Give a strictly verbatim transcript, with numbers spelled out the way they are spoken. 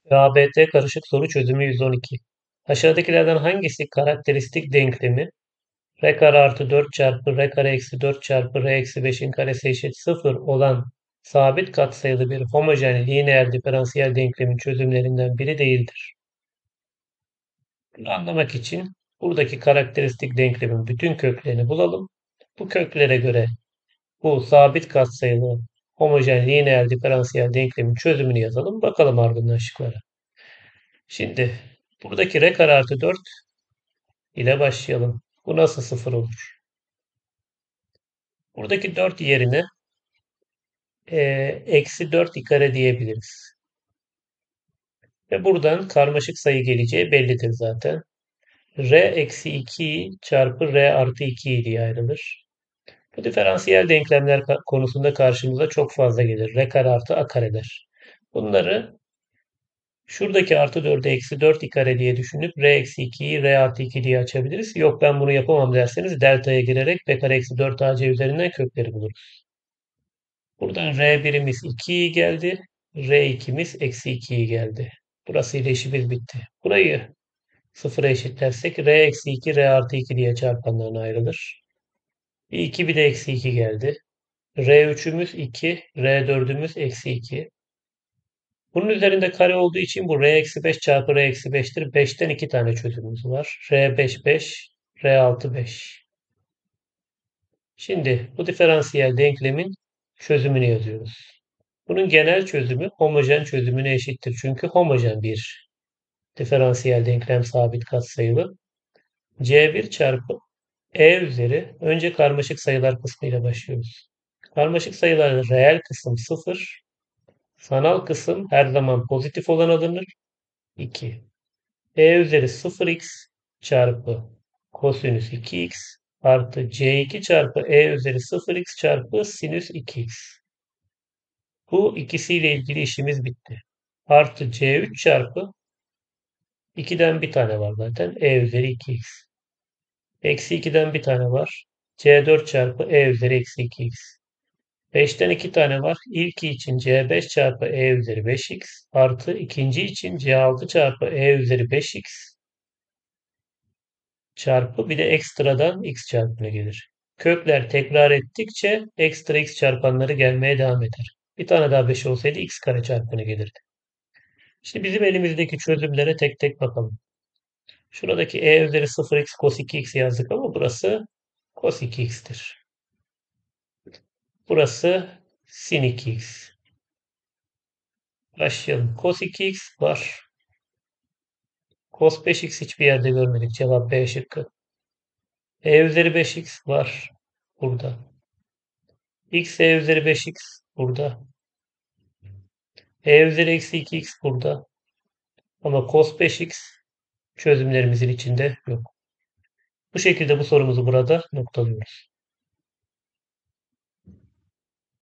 A B T karışık soru çözümü yüz on iki. Aşağıdakilerden hangisi karakteristik denklemi r kare artı dört çarpı r kare eksi dört çarpı r eksi beşin karesi eşit sıfır olan sabit katsayılı bir homojen lineer diferansiyel denklemin çözümlerinden biri değildir? Bunu anlamak için buradaki karakteristik denklemin bütün köklerini bulalım. Bu köklere göre bu sabit katsayılı homojen lineer diferansiyel denklemin çözümünü yazalım. Bakalım ardından şıklara. Şimdi buradaki r kare artı dört ile başlayalım. Bu nasıl sıfır olur? Buradaki dört yerine e, eksi dört i kare diyebiliriz. Ve buradan karmaşık sayı geleceği bellidir zaten. R eksi iki çarpı R artı iki diye ayrılır. Bu diferansiyel denklemler konusunda karşımıza çok fazla gelir. R kare artı a kareler. Bunları şuradaki artı dördü eksi dört i kare diye düşünüp R eksi ikiyi R artı iki diye açabiliriz. Yok ben bunu yapamam derseniz delta'ya girerek B kare eksi dört a c üzerinden kökleri buluruz. Buradan R birimiz iki geldi. R ikimiz eksi iki geldi. Burası ile işimiz bitti. Burayı sıfıra eşitlersek R eksi iki R artı iki diye çarpanlarına ayrılır. Bir iki bir de eksi iki geldi. R üçümüz iki. R dördümüz eksi iki. Bunun üzerinde kare olduğu için bu R eksi beş çarpı R eksi beştir. beşten iki tane çözümümüz var. R beş beş. R altı beş. Şimdi bu diferansiyel denklemin çözümünü yazıyoruz. Bunun genel çözümü homojen çözümüne eşittir. Çünkü homojen bir diferansiyel denklem sabit katsayılı. C bir çarpı E üzeri önce karmaşık sayılar kısmıyla başlıyoruz. Karmaşık sayılarda reel kısım sıfır, sanal kısım her zaman pozitif olan alınır. iki. E üzeri sıfır x çarpı kosinüs iki x artı C iki çarpı E üzeri sıfır x çarpı sinüs iki x. Bu ikisiyle ilgili işimiz bitti. Artı C üç çarpı ikiden bir tane var zaten. E üzeri iki x. Eksi ikiden bir tane var. C dört çarpı E üzeri eksi iki x. beşten iki tane var. İlki için C beş çarpı E üzeri beş x artı ikinci için C altı çarpı E üzeri beş x çarpı bir de ekstradan x çarpımı gelir. Kökler tekrar ettikçe ekstra x çarpanları gelmeye devam eder. Bir tane daha beş olsaydı x kare çarpanı gelirdi. Şimdi bizim elimizdeki çözümlere tek tek bakalım. Şuradaki e üzeri sıfır x cos iki x yazdık ama burası cos iki x'tir. Burası sin iki x. Başlayalım. Cos iki x var. Cos beş x hiçbir yerde görmedik. Cevap B şıkkı. E üzeri beş x var. Burada. X e üzeri beş x burada. E üzeri eksi iki x burada. Ama cos beş x çözümlerimizin içinde yok. Bu şekilde bu sorumuzu burada noktalıyoruz.